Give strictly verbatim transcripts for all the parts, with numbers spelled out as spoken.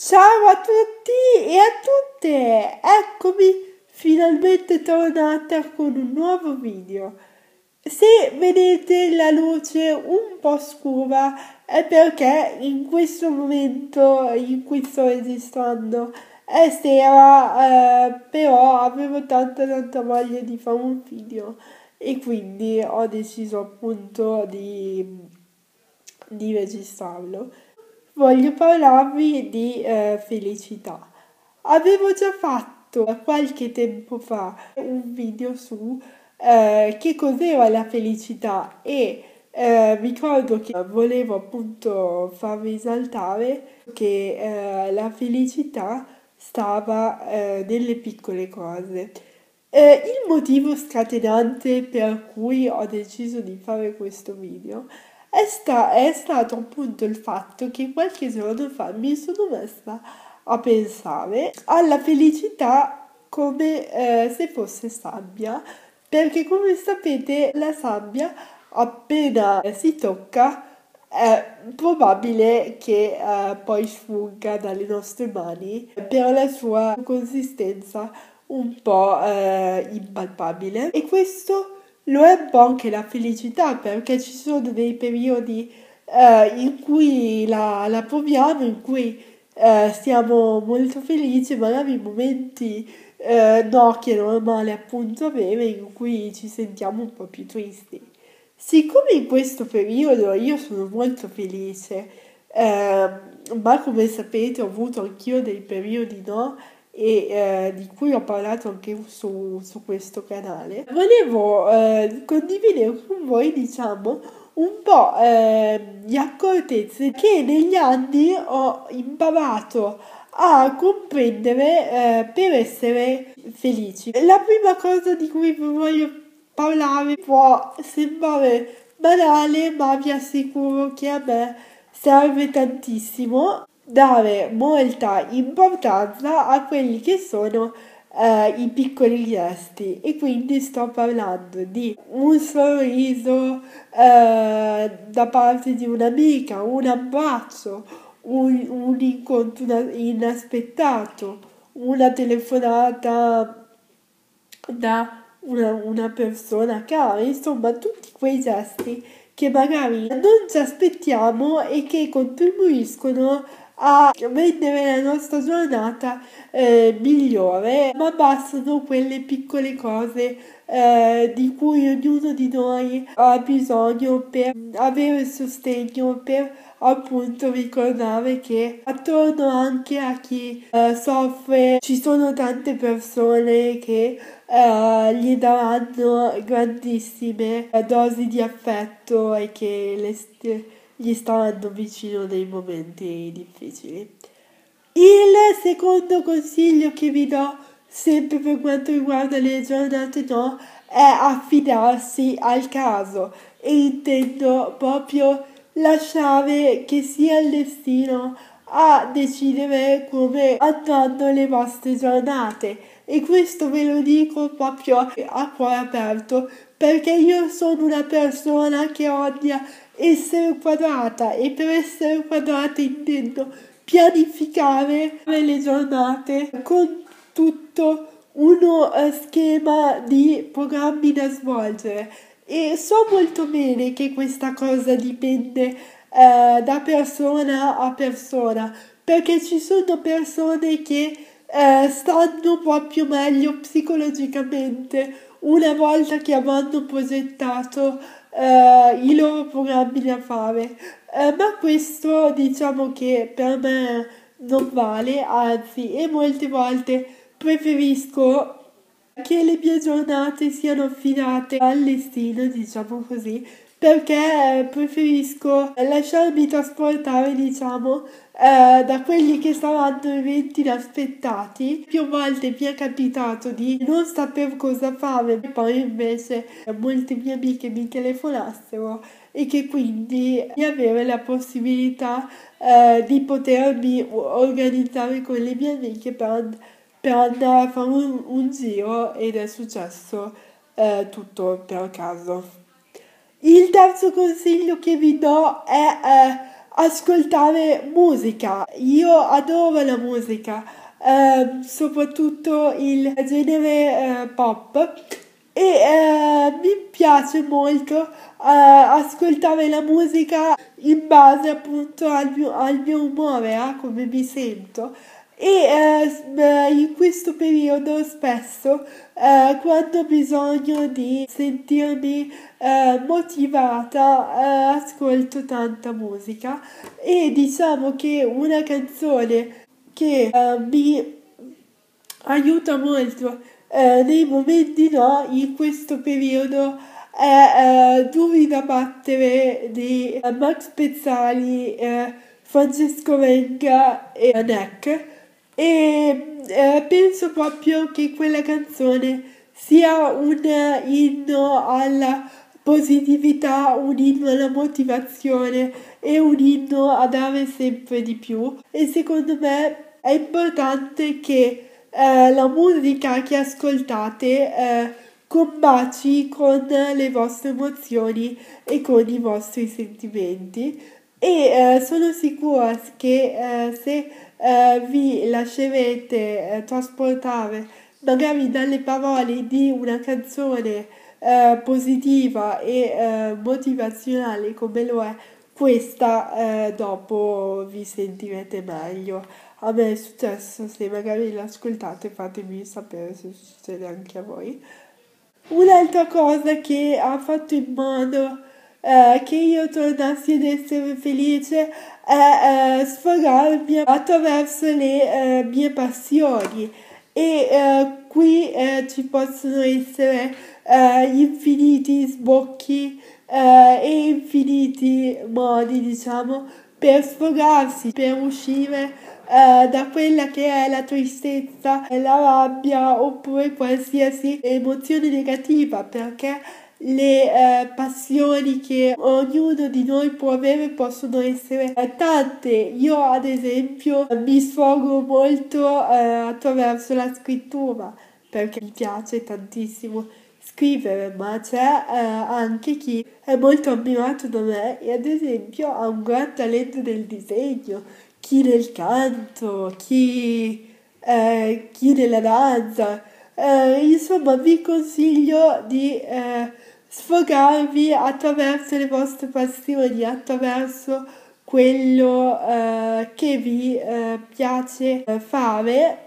Ciao a tutti e a tutte! Eccomi finalmente tornata con un nuovo video. Se vedete la luce un po' scura è perché in questo momento in cui sto registrando è sera, eh, però avevo tanta tanta voglia di fare un video e quindi ho deciso appunto di, di registrarlo. Voglio parlarvi di eh, felicità. Avevo già fatto qualche tempo fa un video su eh, che cos'era la felicità e eh, ricordo che volevo appunto far risaltare che eh, la felicità stava eh, nelle piccole cose. Eh, il motivo scatenante per cui ho deciso di fare questo video è, sta- è stato appunto il fatto che qualche giorno fa mi sono messa a pensare alla felicità come eh, se fosse sabbia, perché come sapete la sabbia appena si tocca è probabile che eh, poi sfugga dalle nostre mani per la sua consistenza un po' eh, impalpabile. E questo lo è un po' anche la felicità, perché ci sono dei periodi eh, in cui la, la proviamo, in cui eh, siamo molto felici, magari momenti eh, no, che è normale appunto avere, in cui ci sentiamo un po' più tristi. Siccome in questo periodo io sono molto felice, eh, ma come sapete ho avuto anch'io dei periodi no, e eh, di cui ho parlato anche su, su questo canale, volevo eh, condividere con voi, diciamo, un po' eh, di accortezze che negli anni ho imparato a comprendere eh, per essere felici. La prima cosa di cui vi voglio parlare può sembrare banale, ma vi assicuro che a me serve tantissimo dare molta importanza a quelli che sono eh, i piccoli gesti, e quindi sto parlando di un sorriso eh, da parte di un'amica, un abbraccio, un, un incontro inaspettato, una telefonata da una, una persona cara, insomma tutti quei gesti che magari non ci aspettiamo e che contribuiscono a rendere la nostra giornata eh, migliore, ma bastano quelle piccole cose eh, di cui ognuno di noi ha bisogno per avere sostegno, per appunto ricordare che attorno anche a chi eh, soffre ci sono tante persone che eh, gli daranno grandissime dosi di affetto e che le st- gli staranno vicino nei momenti difficili. Il secondo consiglio che vi do, sempre per quanto riguarda le giornate no, è affidarsi al caso, e intendo proprio lasciare che sia il destino a decidere come andranno le vostre giornate, e questo ve lo dico proprio a cuore aperto, perché io sono una persona che odia essere quadrata, e per essere quadrata intendo pianificare le giornate con tutto uno eh, schema di programmi da svolgere, e so molto bene che questa cosa dipende eh, da persona a persona, perché ci sono persone che eh, stanno proprio meglio psicologicamente una volta che avranno progettato eh, i loro programmi da fare. Eh, ma questo diciamo che per me non vale, anzi, e molte volte preferisco che le mie giornate siano affidate al destino, diciamo così, perché preferisco lasciarmi trasportare, diciamo, eh, da quelli che saranno eventi inaspettati. Più volte mi è capitato di non saper cosa fare, poi invece molte mie amiche mi telefonassero, e che quindi di avere la possibilità eh, di potermi organizzare con le mie amiche per, per andare a fare un, un giro, ed è successo eh, tutto per caso. Il terzo consiglio che vi do è eh, ascoltare musica. Io adoro la musica, eh, soprattutto il genere eh, pop e eh, mi piace molto eh, ascoltare la musica in base appunto al mio, al mio umore, a come mi sento. E eh, in questo periodo spesso eh, quando ho bisogno di sentirmi eh, motivata eh, ascolto tanta musica e diciamo che una canzone che eh, mi aiuta molto eh, nei momenti no in questo periodo è eh, Duri da battere di eh, Max Pezzali, eh, Francesco Renga e Neck e eh, penso proprio che quella canzone sia un inno alla positività, un inno alla motivazione e un inno a dare sempre di più e secondo me è importante che eh, la musica che ascoltate eh, combaci con le vostre emozioni e con i vostri sentimenti e eh, sono sicura che eh, se eh, vi lascerete eh, trasportare magari dalle parole di una canzone eh, positiva e eh, motivazionale come lo è questa, eh, dopo vi sentirete meglio. A me è successo, se magari l'ascoltate fatemi sapere se succede anche a voi. Un'altra cosa che ha fatto in modo eh, che io tornassi ad essere felice è eh, sfogarmi attraverso le eh, mie passioni e eh, qui eh, ci possono essere eh, infiniti sbocchi eh, e infiniti modi, diciamo, per sfogarsi, per uscire eh, da quella che è la tristezza, la rabbia oppure qualsiasi emozione negativa, perché le eh, passioni che ognuno di noi può avere possono essere eh, tante. Io ad esempio mi sfogo molto eh, attraverso la scrittura perché mi piace tantissimo scrivere, ma c'è eh, anche chi è molto ammirato da me e ad esempio ha un gran talento nel disegno, chi nel canto, chi, eh, chi nella danza. Eh, insomma, vi consiglio di eh, sfogarvi attraverso le vostre passioni, attraverso quello eh, che vi eh, piace fare,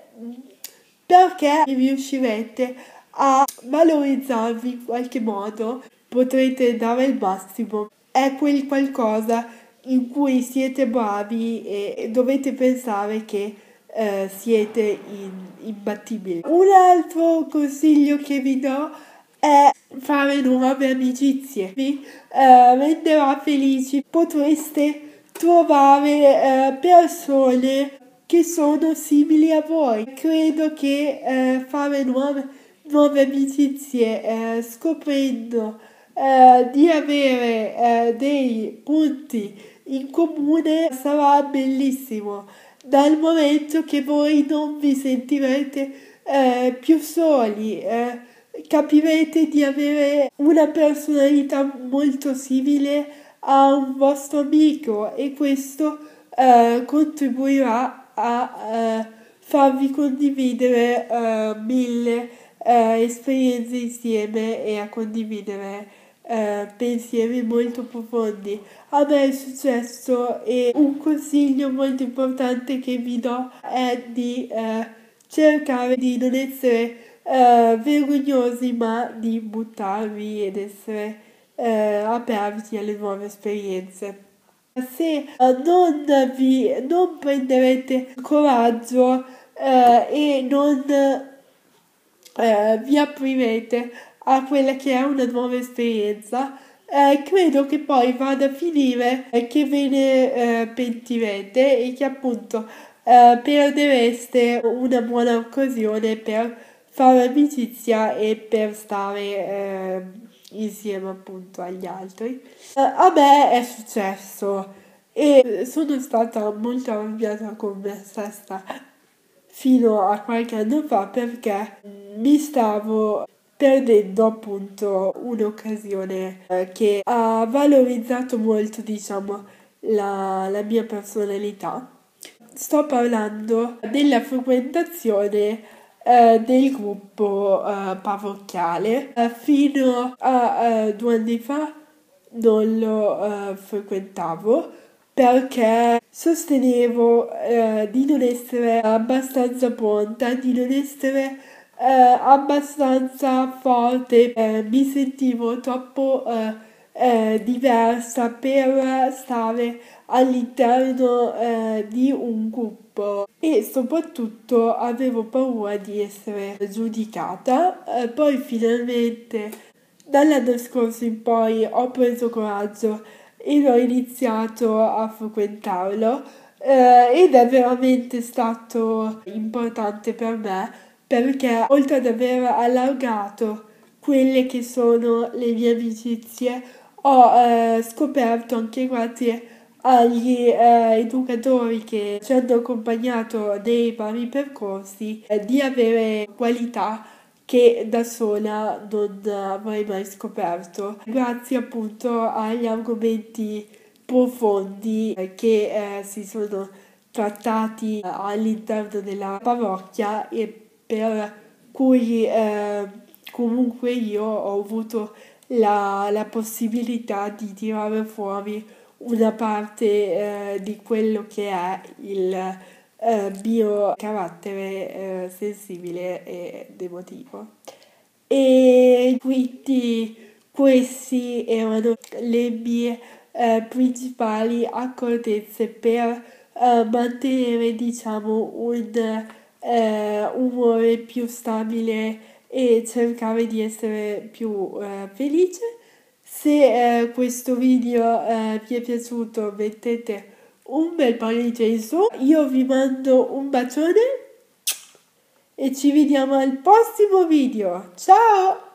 perché riuscirete a valorizzarvi in qualche modo, potrete dare il massimo. È quel qualcosa in cui siete bravi e dovete pensare che eh, siete in, imbattibili. Un altro consiglio che vi do è fare nuove amicizie. Vi eh, renderà felici. Potreste trovare eh, persone che sono simili a voi. Credo che eh, fare nuove, nuove amicizie eh, scoprendo eh, di avere eh, dei punti in comune sarà bellissimo, dal momento che voi non vi sentirete eh, più soli, eh, capirete di avere una personalità molto simile a un vostro amico e questo eh, contribuirà a eh, farvi condividere eh, mille eh, esperienze insieme e a condividere eh, pensieri molto profondi. A me è successo e un consiglio molto importante che vi do è di eh, cercare di non essere eh, vergognosi ma di buttarvi ed essere eh, aperti alle nuove esperienze. Se eh, non vi non prenderete coraggio eh, e non eh, vi aprirete a quella che è una nuova esperienza, eh, credo che poi vada a finire eh, che ve ne eh, pentirete e che appunto eh, perdereste una buona occasione per fare amicizia e per stare eh, insieme appunto agli altri. Eh, a me è successo e sono stata molto arrabbiata con me stessa fino a qualche anno fa perché mi stavo perdendo appunto un'occasione eh, che ha valorizzato molto, diciamo, la, la mia personalità. Sto parlando della frequentazione eh, del gruppo eh, parrocchiale. Eh, fino a eh, due anni fa non lo eh, frequentavo perché sostenevo eh, di non essere abbastanza pronta, di non essere eh, abbastanza forte, eh, mi sentivo troppo eh, eh, diversa per stare all'interno eh, di un gruppo e soprattutto avevo paura di essere giudicata. Eh, poi finalmente dall'anno scorso in poi ho preso coraggio e ho iniziato a frequentarlo eh, ed è veramente stato importante per me perché oltre ad aver allargato quelle che sono le mie amicizie ho eh, scoperto anche grazie agli eh, educatori che ci hanno accompagnato nei vari percorsi eh, di avere qualità che da sola non avrei mai scoperto, grazie appunto agli argomenti profondi eh, che eh, si sono trattati eh, all'interno della parrocchia e per cui eh, comunque io ho avuto la, la possibilità di tirare fuori una parte eh, di quello che è il eh, mio carattere eh, sensibile ed emotivo. E quindi queste erano le mie eh, principali accortezze per eh, mantenere diciamo un eh, umore più stabile e cercare di essere più eh, felice. Se eh, questo video eh, vi è piaciuto mettete un bel pollice in su, io vi mando un bacione e ci vediamo al prossimo video, ciao!